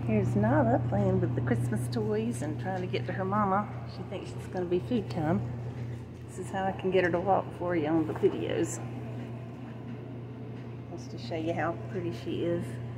Here's Nala playing with the Christmas toys and trying to get to her mama. She thinks it's going to be food time. This is how I can get her to walk for you on the videos. Just to show you how pretty she is.